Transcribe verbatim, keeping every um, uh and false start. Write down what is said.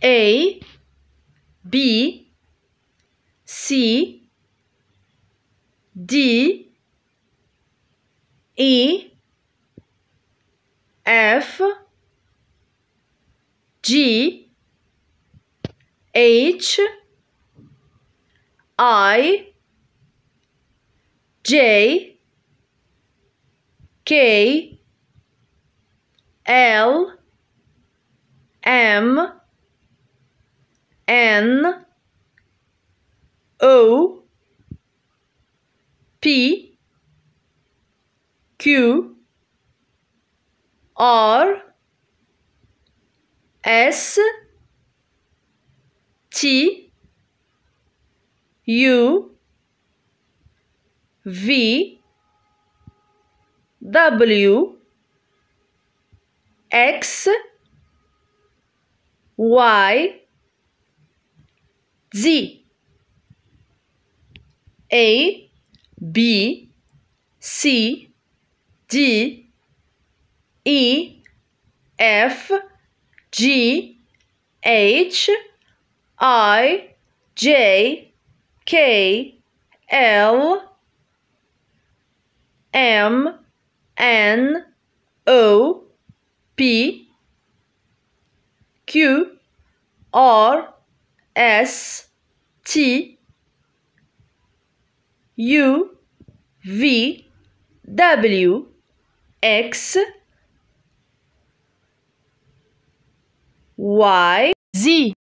A, B, C, D, E, F, G, H, I, J, K, L, M, N, O, P, Q, R, S, T, U, V, W, X, Y, Z, A, B, C, D, E, F, G, H, I, J, K, L, M, N, O, P, Q, R, S, T, U, V, W, X, Y, Z.